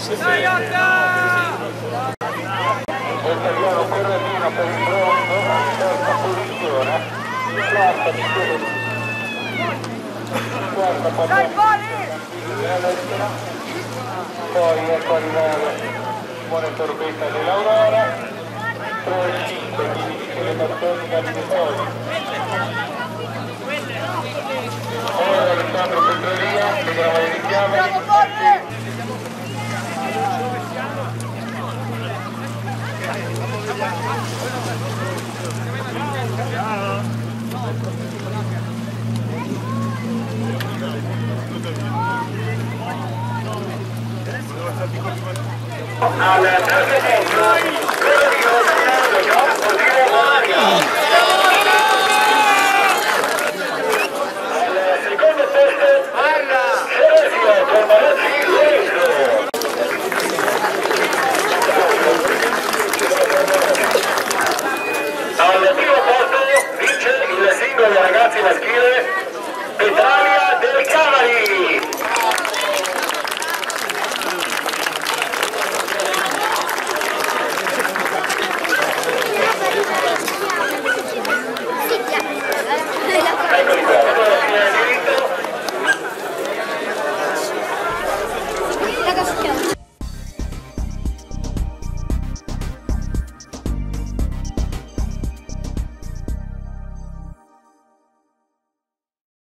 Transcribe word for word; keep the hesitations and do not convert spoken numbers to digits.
Italiano Corradino per il bronzo, terza posizione, quarta di quarta partita, poi ecco arrivare buone torbetta dell'Aurora, tre e cinque di Michele Battoni da Minnesota. Ora Alessandro Petrolia, vediamo i richiami. Al terzo